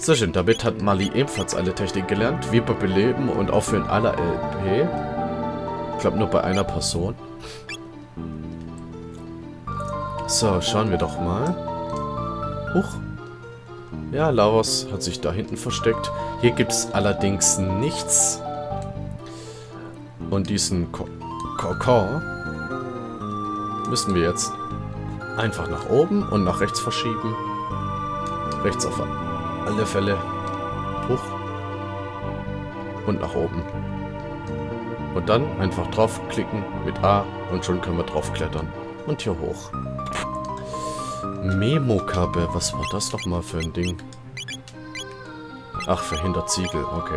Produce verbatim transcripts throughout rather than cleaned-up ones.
Sehr schön, damit hat Mali ebenfalls alle Technik gelernt. Wiederbeleben und Auffüllen aller L P. Ich glaube nur bei einer Person. So, schauen wir doch mal. Huch. Ja, Lavos hat sich da hinten versteckt. Hier gibt es allerdings nichts. Und diesen Kokon müssen wir jetzt einfach nach oben und nach rechts verschieben. Rechts auf alle Fälle. Hoch. Und nach oben. Und dann einfach draufklicken mit A und schon können wir drauf klettern. Und hier hoch. Memo-Kappe. Was war das doch mal für ein Ding? Ach, verhindert Ziegel. Okay.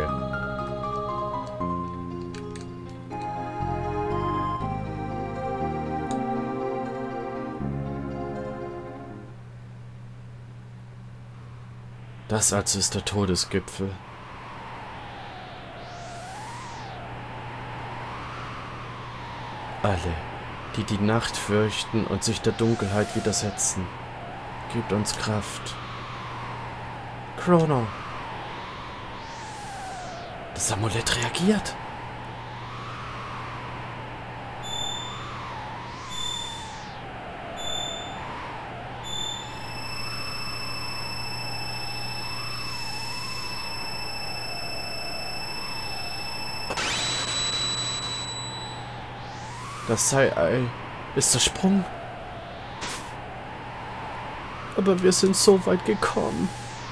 Das also ist der Todesgipfel. Alle, die die Nacht fürchten und sich der Dunkelheit widersetzen, gebt uns Kraft. Chrono. Das Amulett reagiert. Das Sei-Ei ist zersprungen. Aber wir sind so weit gekommen.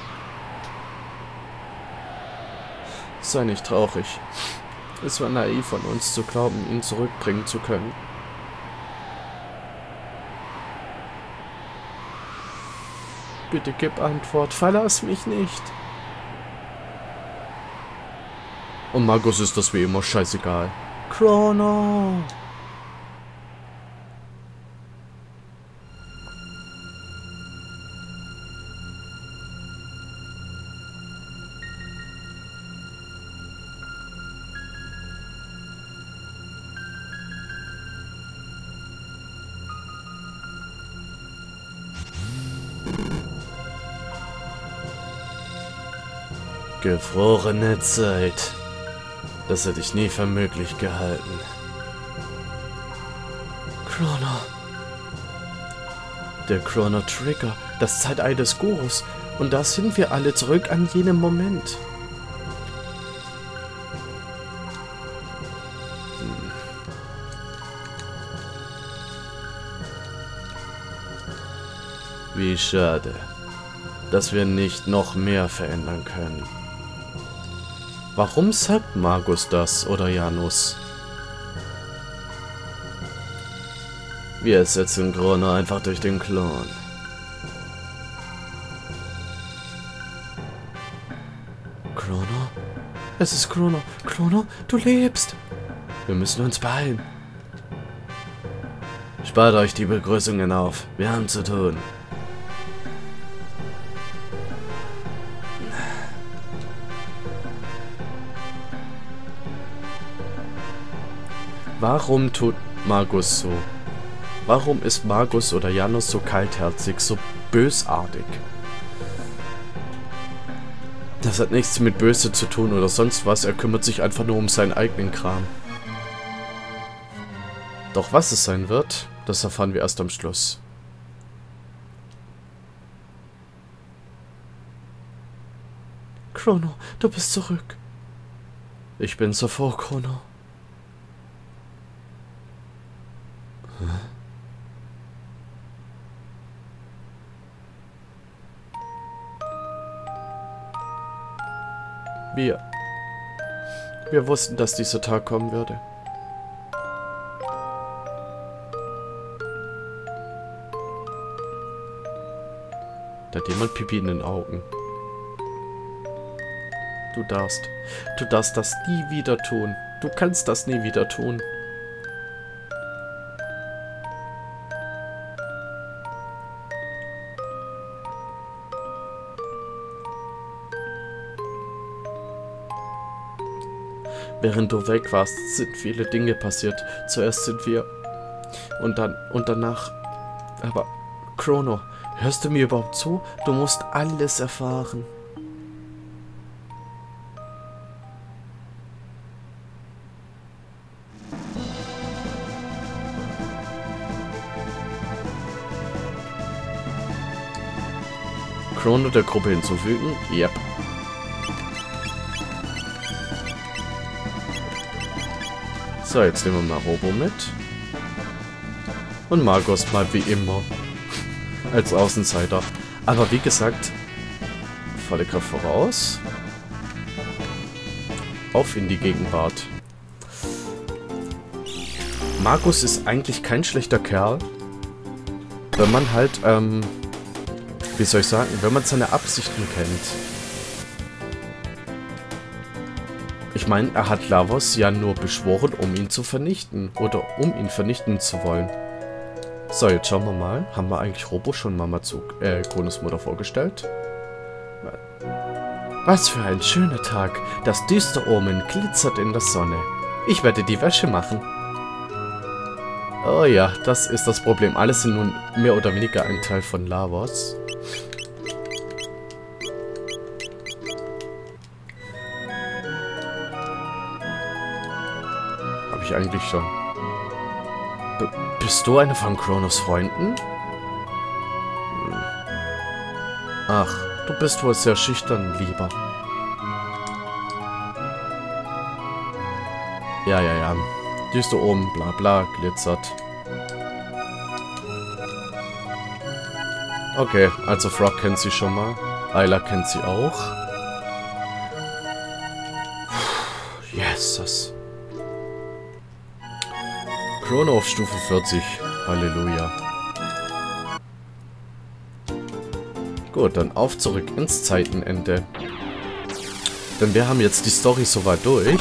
Sei nicht traurig. Es war naiv von uns zu glauben, ihn zurückbringen zu können. Bitte gib Antwort. Verlass mich nicht. Und Magus ist das wie immer scheißegal. Chrono! Gefrorene Zeit. Das hätte ich nie für möglich gehalten. Chrono. Der Chrono Trigger. Das Zeitei des Gurus. Und da sind wir alle zurück an jenem Moment. Hm. Wie schade, dass wir nicht noch mehr verändern können. Warum sagt Magus das oder Janus? Wir ersetzen Chrono einfach durch den Klon. Chrono? Es ist Chrono. Chrono, du lebst. Wir müssen uns beeilen. Spart euch die Begrüßungen auf. Wir haben zu tun. Warum tut Magus so? Warum ist Magus oder Janus so kaltherzig, so bösartig? Das hat nichts mit Böse zu tun oder sonst was, er kümmert sich einfach nur um seinen eigenen Kram. Doch was es sein wird, das erfahren wir erst am Schluss. Chrono, du bist zurück. Ich bin so froh, Chrono. Wir. Wir wussten, dass dieser Tag kommen würde. Da hat jemand Pipi in den Augen. Du darfst. Du darfst das nie wieder tun. Du kannst das nie wieder tun. Während du weg warst, sind viele Dinge passiert. Zuerst sind wir... Und dann... Und danach... Aber... Chrono, hörst du mir überhaupt zu? Du musst alles erfahren. Chrono der Gruppe hinzufügen. Yep. So, jetzt nehmen wir mal Robo mit. Und Magos mal wie immer. Als Außenseiter. Aber wie gesagt, volle Kraft voraus. Auf in die Gegenwart. Magus ist eigentlich kein schlechter Kerl. Wenn man halt, ähm, wie soll ich sagen, wenn man seine Absichten kennt. Ich meine, er hat Lavos ja nur beschworen, um ihn zu vernichten. Oder um ihn vernichten zu wollen. So, jetzt schauen wir mal. Haben wir eigentlich Robo schon Mama zu äh, Kronos Mutter vorgestellt? Was für ein schöner Tag. Das düstere Omen glitzert in der Sonne. Ich werde die Wäsche machen. Oh ja, das ist das Problem. Alle sind nun mehr oder weniger ein Teil von Lavos. Habe ich eigentlich schon. B- bist du eine von Kronos Freunden? Hm. Ach, du bist wohl sehr schüchtern, Lieber. Ja, ja, ja. Düster oben, bla bla, glitzert. Okay, also Frog kennt sie schon mal. Ayla kennt sie auch. Jesus. Chrono auf Stufe vierzig. Halleluja. Gut, dann auf zurück ins Zeitenende. Denn wir haben jetzt die Story soweit durch.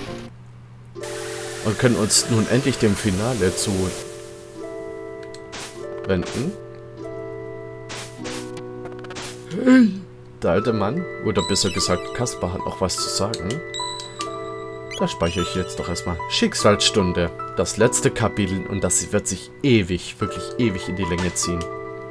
Und können uns nun endlich dem Finale zuwenden. Hey! Der alte Mann, oder besser gesagt Kaspar, hat noch was zu sagen. Da speichere ich jetzt doch erstmal. Schicksalsstunde. Das letzte Kapitel und das wird sich ewig, wirklich ewig in die Länge ziehen.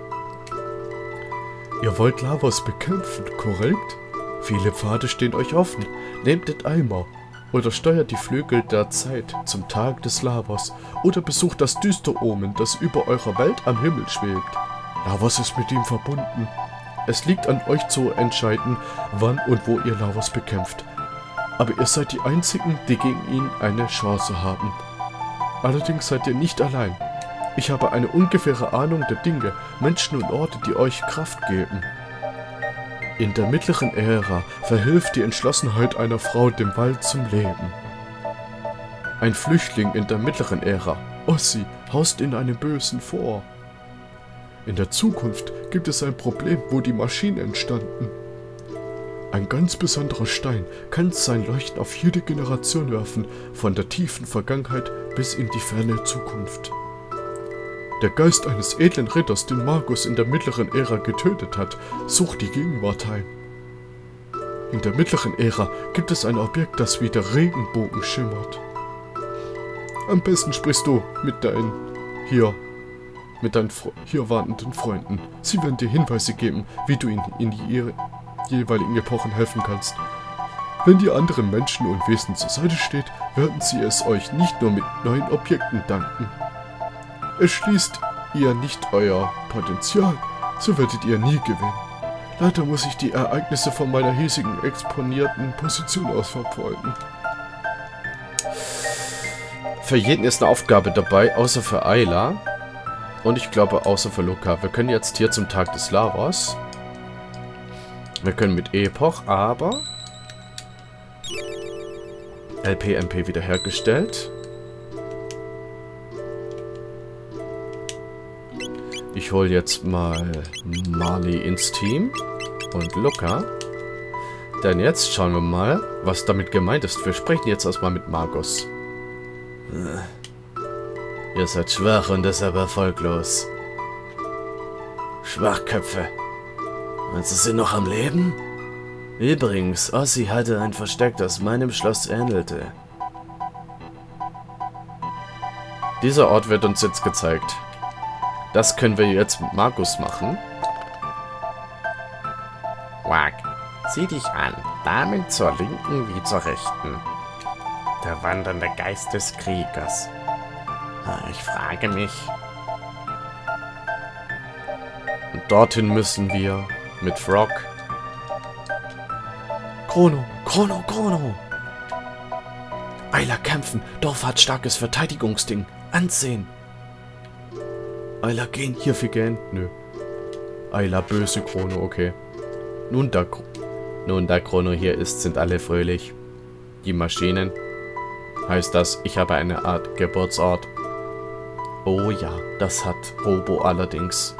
Ihr wollt Lavos bekämpfen, korrekt? Viele Pfade stehen euch offen. Nehmt den Eimer. Oder steuert die Flügel der Zeit zum Tag des Lavos. Oder besucht das düstere Omen, das über eurer Welt am Himmel schwebt. Lavos ist mit ihm verbunden. Es liegt an euch zu entscheiden, wann und wo ihr Lavos bekämpft. Aber ihr seid die Einzigen, die gegen ihn eine Chance haben. Allerdings seid ihr nicht allein. Ich habe eine ungefähre Ahnung der Dinge, Menschen und Orte, die euch Kraft geben. In der mittleren Ära verhilft die Entschlossenheit einer Frau dem Wald zum Leben. Ein Flüchtling in der mittleren Ära, Ossi, haust in einem bösen Vor. In der Zukunft gibt es ein Problem, wo die Maschinen entstanden. Ein ganz besonderer Stein kann sein Leuchten auf jede Generation werfen, von der tiefen Vergangenheit bis in die ferne Zukunft. Der Geist eines edlen Ritters, den Magus in der mittleren Ära getötet hat, sucht die Gegenwart heim. In der mittleren Ära gibt es ein Objekt, das wie der Regenbogen schimmert. Am besten sprichst du mit deinen hier, mit deinen Fre hier wartenden Freunden. Sie werden dir Hinweise geben, wie du ihnen in die jeweiligen Epochen helfen kannst. Wenn die anderen Menschen und Wesen zur Seite steht, werden sie es euch nicht nur mit neuen Objekten danken. Erschließt ihr nicht euer Potenzial, so werdet ihr nie gewinnen. Leider muss ich die Ereignisse von meiner hiesigen exponierten Position aus verfolgen. Für jeden ist eine Aufgabe dabei, außer für Ayla. Und ich glaube, außer für Luca. Wir können jetzt hier zum Tag des Lavos. Wir können mit Epoch, aber... L P M P wiederhergestellt. Ich hole jetzt mal Marley ins Team und Luca. Denn jetzt schauen wir mal, was damit gemeint ist. Wir sprechen jetzt erstmal mit Magus. Ihr seid schwach und deshalb erfolglos. Schwachköpfe. Meinst du, sie noch am Leben? Übrigens, Ossi hatte ein Versteck, das meinem Schloss ähnelte. Dieser Ort wird uns jetzt gezeigt. Das können wir jetzt mit Magus machen. Wack, sieh dich an. Damen zur Linken wie zur Rechten. Der wandernde Geist des Kriegers. Ich frage mich. Und dorthin müssen wir. Mit Frog. Chrono, Chrono, Chrono. Ayla kämpfen. Dorf hat starkes Verteidigungsding. Ansehen. Ayla gehen. Hier für gehen. Nö. Ayla böse Chrono, okay. Nun da, Nun da Chrono hier ist, sind alle fröhlich. Die Maschinen. Heißt das, ich habe eine Art Geburtsort. Oh ja, das hat Robo allerdings.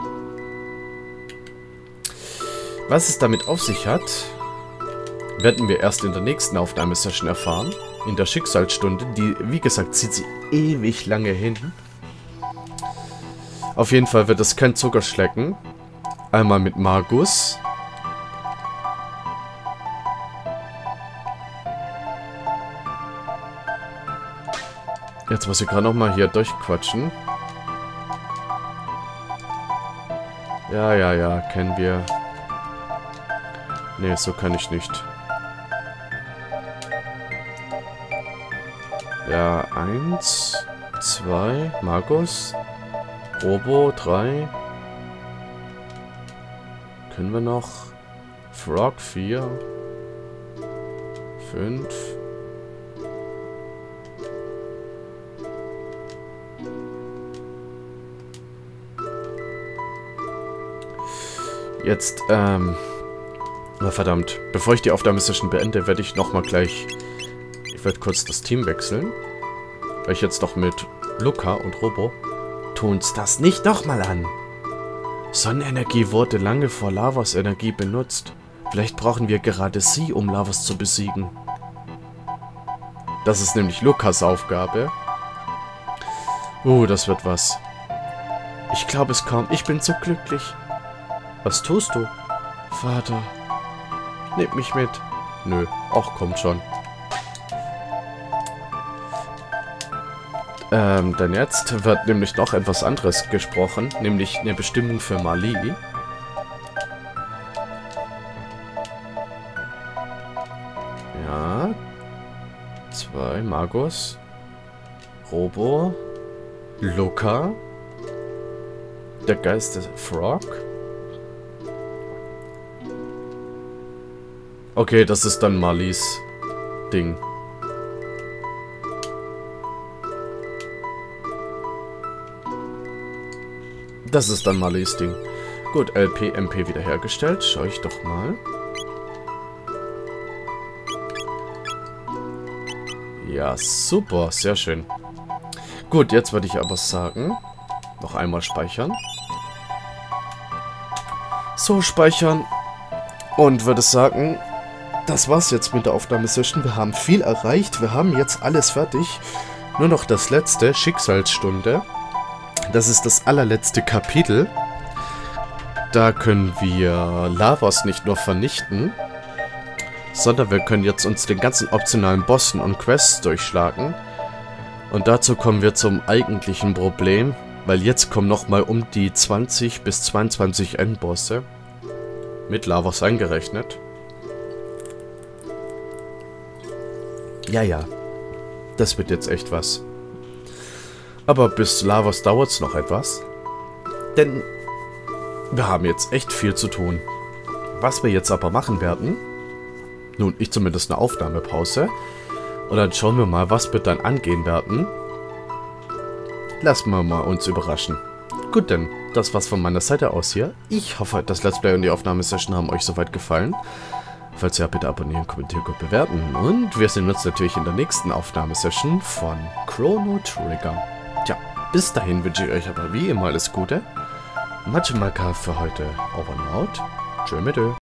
Was es damit auf sich hat, werden wir erst in der nächsten Aufnahmesession erfahren. In der Schicksalsstunde, die, wie gesagt, zieht sie ewig lange hin. Auf jeden Fall wird es kein Zuckerschlecken. Einmal mit Magus. Jetzt muss ich gerade nochmal hier durchquatschen. Ja, ja, ja, kennen wir. Nee, so kann ich nicht. Ja, eins, zwei, Magus, Robo, drei. Können wir noch? Frog, vier, fünf. Jetzt, ähm... Na verdammt. Bevor ich die Aufnahmesession beende, werde ich nochmal gleich... Ich werde kurz das Team wechseln. Weil ich jetzt noch mit Luca und Robo... Tun's das nicht nochmal an! Sonnenenergie wurde lange vor Lavas Energie benutzt. Vielleicht brauchen wir gerade sie, um Lavas zu besiegen. Das ist nämlich Lukas Aufgabe. Uh, das wird was. Ich glaube es kaum. Ich bin so glücklich. Was tust du? Vater. Nimm mich mit. Nö. Ach, kommt schon. Ähm, denn jetzt wird nämlich noch etwas anderes gesprochen. Nämlich eine Bestimmung für Marley. Ja. Zwei. Magus. Robo. Luca. Der Geist des Frog. Okay, das ist dann Marleys Ding. Das ist dann Marleys Ding. Gut, L P, M P wiederhergestellt. Schau ich doch mal. Ja, super. Sehr schön. Gut, jetzt würde ich aber sagen, noch einmal speichern. So, speichern. Und würde sagen, das war's jetzt mit der Aufnahmesession. Wir haben viel erreicht. Wir haben jetzt alles fertig. Nur noch das letzte, Schicksalsstunde. Das ist das allerletzte Kapitel. Da können wir Lavas nicht nur vernichten, sondern wir können jetzt uns den ganzen optionalen Bossen und Quests durchschlagen. Und dazu kommen wir zum eigentlichen Problem, weil jetzt kommen nochmal um die zwanzig bis zweiundzwanzig Endbosse. Mit Lavas eingerechnet. Ja, ja. Das wird jetzt echt was. Aber bis Lavas dauert es noch etwas. Denn wir haben jetzt echt viel zu tun. Was wir jetzt aber machen werden... Nun, ich zumindest eine Aufnahmepause. Und dann schauen wir mal, was wir dann angehen werden. Lassen wir mal uns überraschen. Gut, denn das war's von meiner Seite aus hier. Ich hoffe, das Let's Play und die Aufnahmesession haben euch soweit gefallen. Falls ja, bitte abonnieren, kommentieren und bewerten. Und wir sehen uns natürlich in der nächsten Aufnahmesession von Chrono Trigger. Tja, bis dahin wünsche ich euch aber wie immer alles Gute. Matschemaka für heute. Over and out. Tschö mit Ö.